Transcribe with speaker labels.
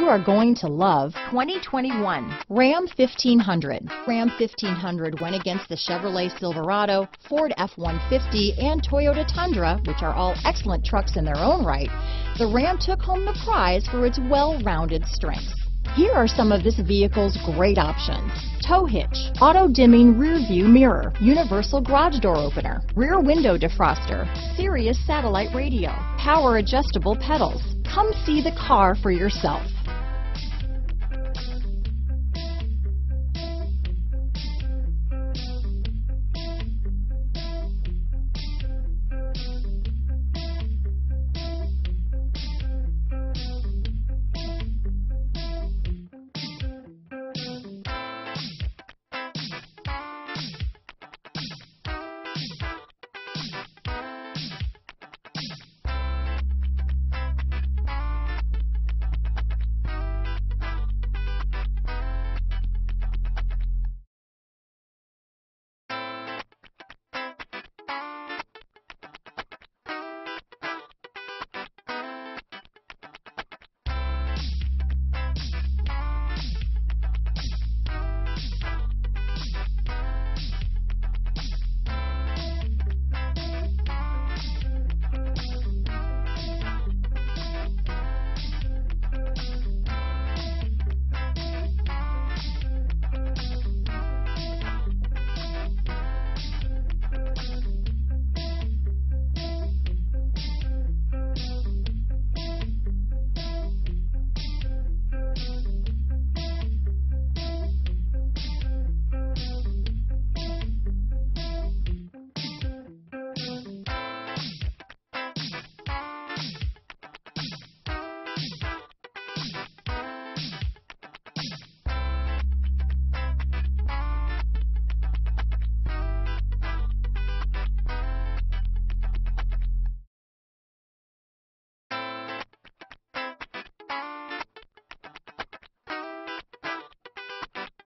Speaker 1: are going to love 2021 Ram 1500. Ram 1500 went against the Chevrolet Silverado, Ford F-150, and Toyota Tundra, which are all excellent trucks in their own right. The Ram took home the prize for its well-rounded strengths. Here are some of this vehicle's great options: tow hitch, auto-dimming rear view mirror, universal garage door opener, rear window defroster, Sirius satellite radio, power adjustable pedals. Come see the car for yourself.